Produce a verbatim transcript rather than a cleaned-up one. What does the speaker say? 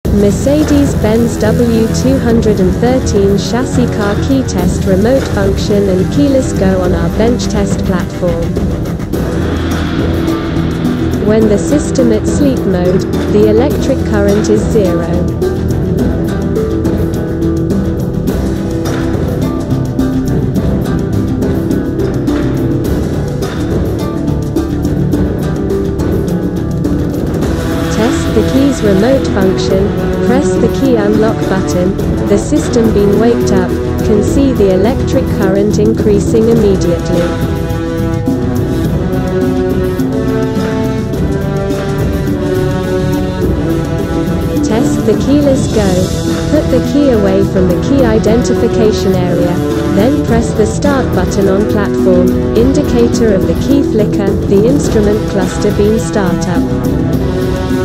Mercedes-Benz W two thirteen Chassis car key test remote function and keyless go on our bench test platform. When the system at sleep mode, the electric current is zero. Test the key's remote function, press the key unlock button, the system being waked up, can see the electric current increasing immediately. Test the keyless go. Put the key away from the key identification area, then press the start button on platform, indicator of the key flicker, the instrument cluster beam startup.